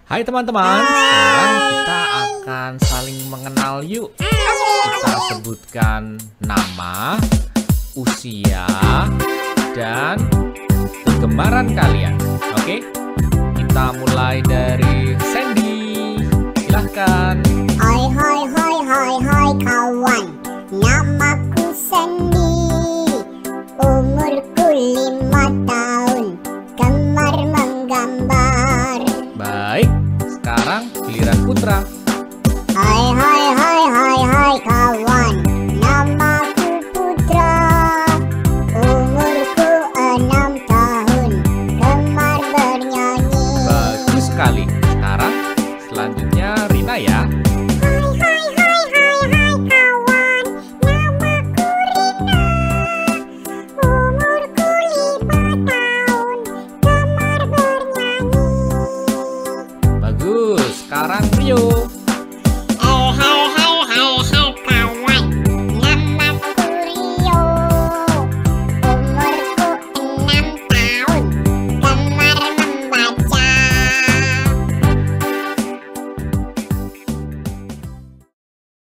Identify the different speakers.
Speaker 1: Hai teman-teman, sekarang kita akan saling mengenal yuk. Kita sebutkan nama, usia, dan kegemaran kalian. Oke? Kita mulai dari Sandy. Silahkan.
Speaker 2: Hai kawan, namaku Sandy. Umurku 5 tahun, gemar menggambar.
Speaker 1: Baik, sekarang giliran Putra.
Speaker 2: Hai kawan, namaku Putra. Umurku 6 tahun, gemar bernyanyi.
Speaker 1: Bagus sekali. Sekarang selanjutnya Rina ya.
Speaker 2: Hai kawan, namaku Rina. Umurku 5 tahun, gemar bernyanyi.
Speaker 1: Bagus. Sekarang Rio.